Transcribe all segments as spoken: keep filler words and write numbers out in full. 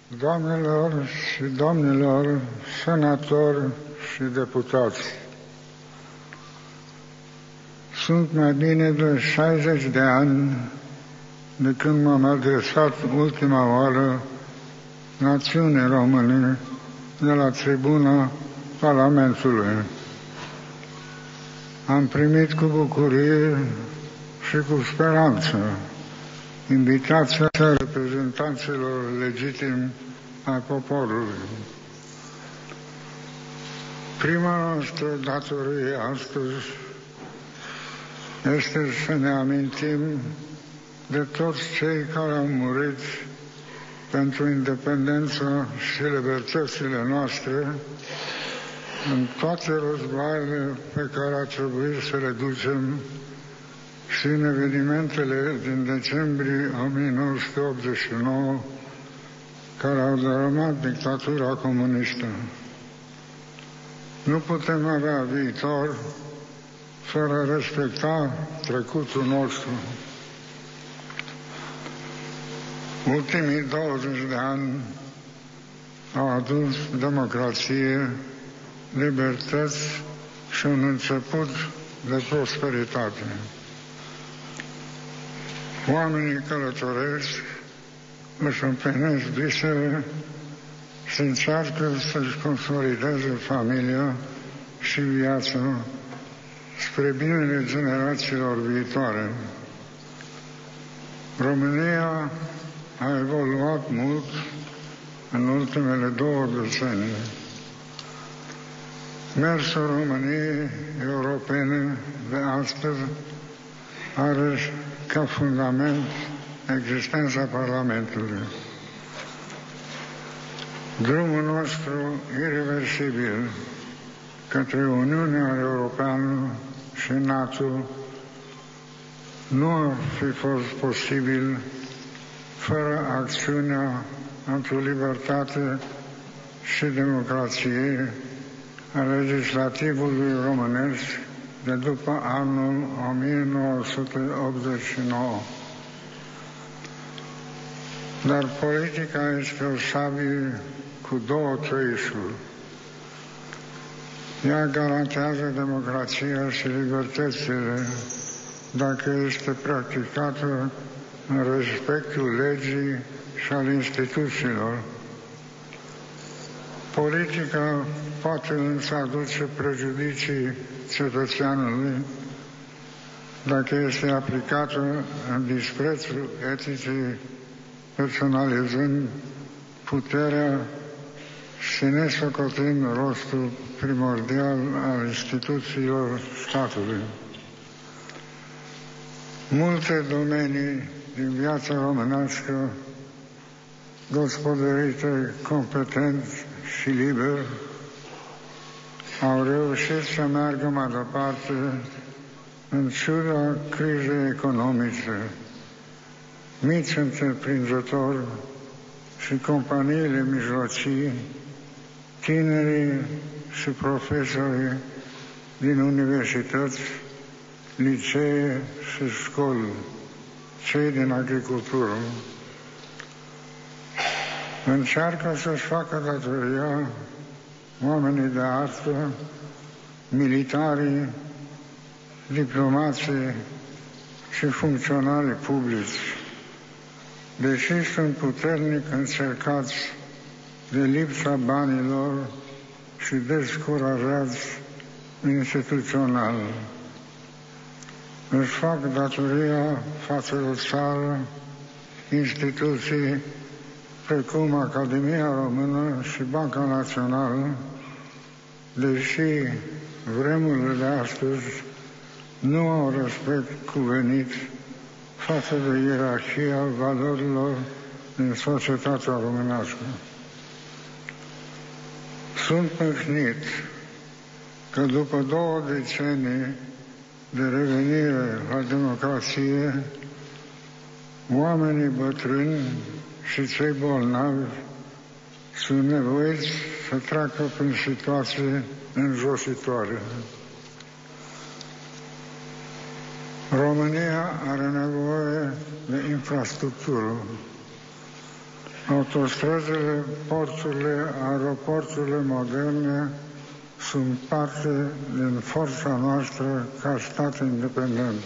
Doamnelor și domnilor senatori și deputați, sunt mai bine de șaizeci de ani de când m-am adresat ultima oară națiunii române de la tribuna Parlamentului. Am primit cu bucurie și cu speranță invitația reprezentanților legitimi ai poporului. Prima noastră datorie astăzi este să ne amintim de toți cei care au murit pentru independența și libertățile noastre în toate războaiele pe care a trebuit să le ducem și în evenimentele din decembrie o mie nouă sute optzeci și nouă care au dărâmat dictatura comunistă. Nu putem avea viitor fără a respecta trecutul nostru. Ultimii douăzeci de ani au adus democrație, libertăți și un început de prosperitate. Oamenii călătoresc, își împlinesc visele și încearcă să-și consolideze familia și viața spre binele generațiilor viitoare. România a evoluat mult în ultimele două decenii. Mersul României europene de astăzi are ca fundament existența Parlamentului. Drumul nostru irreversibil către Uniunea Europeană și NATO nu ar fi fost posibil fără acțiunea pentru libertate și democrație a legislativului românesc de după anul o mie nouă sute optzeci și nouă. Dar politica este o sabie cu două trăișuri. Ea garantează democrația și libertățile dacă este practicată în respectul legii și al instituțiilor. Politica poate însă aduce prejudicii cetățeanului dacă este aplicată în disprețul eticii, personalizând puterea și nesocotind rostul primordial al instituțiilor statului. Multe domenii din viața românească, gospodărite competent și liber, au reușit să meargă mai departe în ciuda crizei economice. Mici întreprinzători și companiile mijlocii, tinerii și profesorii din universități, licee și școli, cei din agricultură, încearcă să-și facă datoria oamenii de artă, militarii, diplomații și funcționarii publici, deși sunt puternic încercați de lipsa banilor și descurajați instituțional. Își fac datoria față de țară, instituții precum Academia Română și Banca Națională, deși vremurile de astăzi nu au respect cuvenit față de ierarhia valorilor din societatea românească. Sunt mâhnit că după două decenii de revenire la democrație, oamenii bătrâni și cei bolnavi sunt nevoiți să treacă prin situații înjositoare. România are nevoie de infrastructură. Autostrăzile, porturile, aeroporturile moderne sunt parte din forța noastră ca stat independent.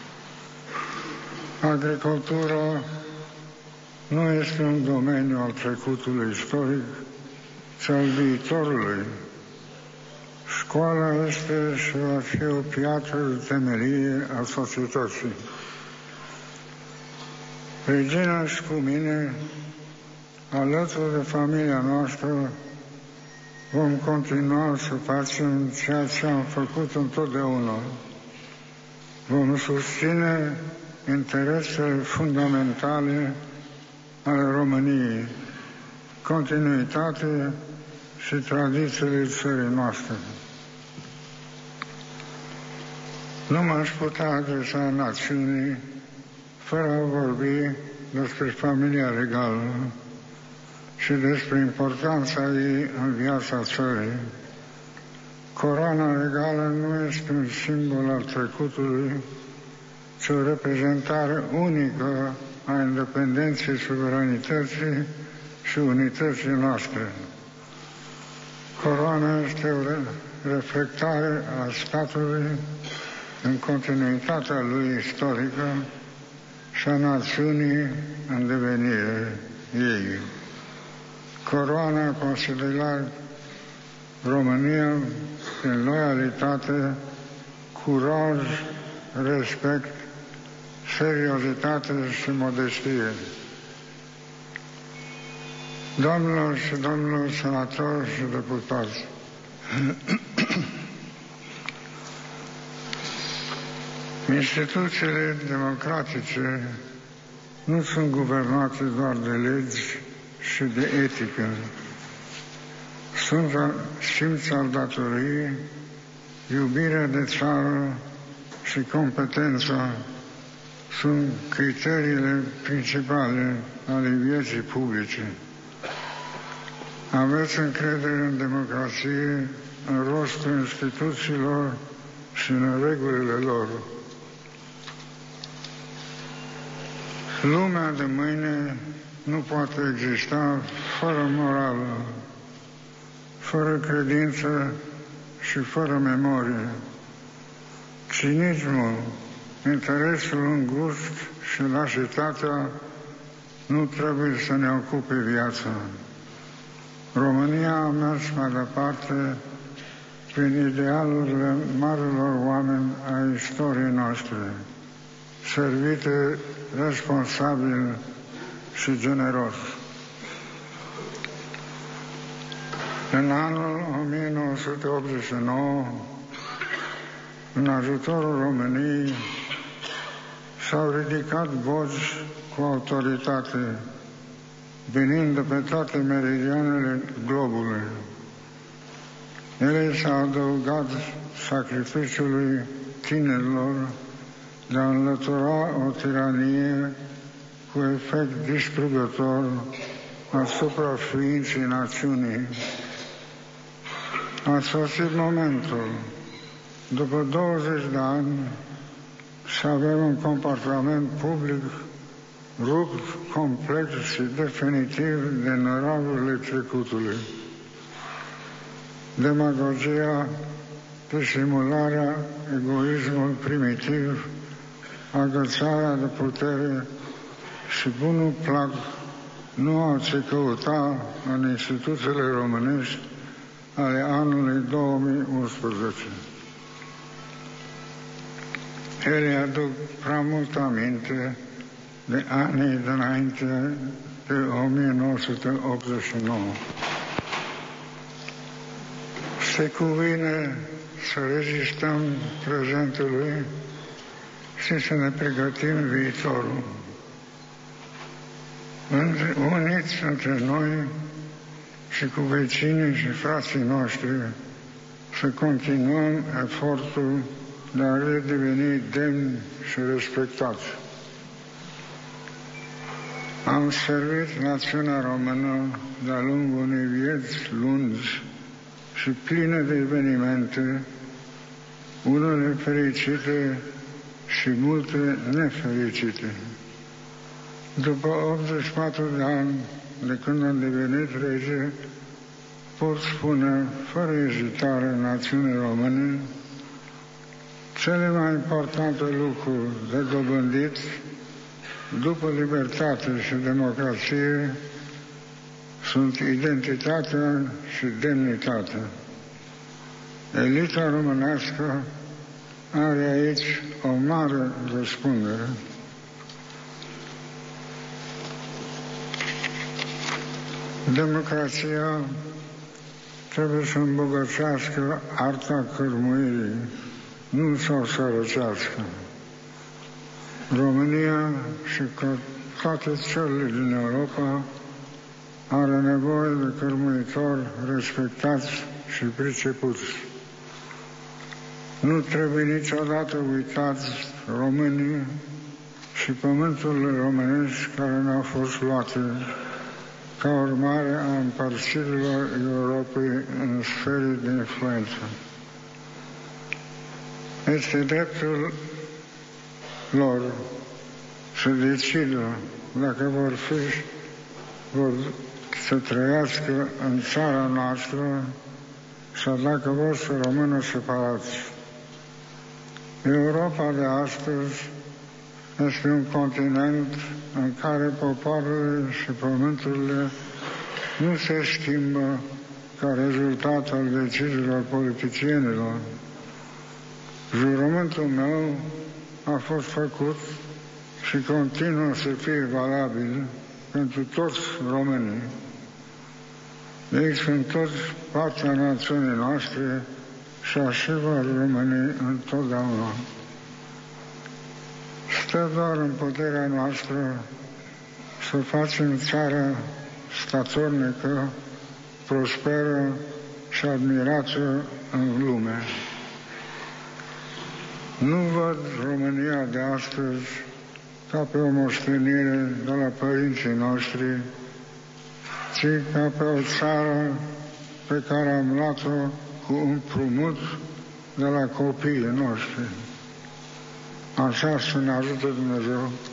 Agricultura nu este un domeniu al trecutului istoric, ci al viitorului. Școala este și va fi o piatră de temelie a societății. Regina și cu mine, alături de familia noastră, vom continua să facem ceea ce am făcut întotdeauna. Vom susține interesele fundamentale ale României, continuitate și tradițiile țării noastre. Nu m-aș putea adresa națiunii fără a vorbi despre familia regală și despre importanța ei în viața țării. Coroana regală nu este un simbol al trecutului, ci o reprezentare unică a independenței, suveranității și unității noastre. Coroana este o reflectare a statului în continuitatea lui istorică și a națiunii în devenire ei. Coroana considera România prin loialitate, curaj, respect, seriozitate și modestie. Doamnelor și domnilor senatori și deputați, instituțiile democratice nu sunt guvernate doar de legi și de etică. Sunt simț al datoriei, iubirea de țară și competența sunt criteriile principale ale vieții publice. Aveți încredere în democrație, în rostul instituțiilor și în regulile lor. Lumea de mâine nu poate exista fără morală, fără credință și fără memorie. Cinismul, interesul îngust și lașitatea nu trebuie să ne ocupe viața. România a mers mai departe prin idealurile marilor oameni ai istoriei noastre, servite, responsabil și generos. În anul o mie nouă sute optzeci și nouă, în ajutorul României, s-au ridicat voci cu autoritate, venind de pe toate meridianele globului. Ele s-au adăugat sacrificiului tinerilor de a înlătura o tiranie cu efect distrugător asupra ființei națiunii. A sosit momentul, după douăzeci de ani, să avem un comportament public rupt complet și definitiv de năravurile trecutului. Demagogia, disimularea, egoismul primitiv, agățarea de putere și bunul plac nu au ce căuta în instituțiile românești ale anului două mii unsprezece. Ele aduc prea mult aminte de anii dinainte de o mie nouă sute optzeci și nouă. Se cuvine să rezistăm prezentului și să ne pregătim viitorul. Uniți între noi și cu vecinii și frații noștri să continuăm efortul de a redeveni demni și respectați. Am servit națiunea română de-a lungul unei vieți lungi și pline de evenimente, unele fericite și multe nefericite. După optzeci și patru de ani de când am devenit rege, pot spune fără ezitare națiunii române cele mai importante lucruri de dobândit după libertate și democrație sunt identitatea și demnitatea. Elita românească are aici o mare răspundere. Democrația trebuie să îmbogățească arta cărmuirii, nu să o sărăcească. România și toate țările din Europa are nevoie de cărmuitori respectați și pricepuți. Nu trebuie niciodată uitați românii și pământurile românești care ne-au fost luate ca urmare a împărțirilor Europei în sfere de influență. Este dreptul lor să decidă dacă vor fi, vor să trăiască în țara noastră sau dacă vor să rămână separați. Europa de astăzi este un continent în care popoarele și pământurile nu se schimbă ca rezultat al deciziilor politicienilor. Jurământul meu a fost făcut și continuă să fie valabil pentru toți românii. Ei sunt toți partea națiunii noastre și așa vor rămâne întotdeauna. Stă doar în puterea noastră să facem țara statornică, prosperă și admirată în lume. Nu văd România de astăzi ca pe o moștenire de la părinții noștri, ci ca pe o țară pe care am luat-o cu împrumut de la copiii noștri. Așa să ne ajută Dumnezeu.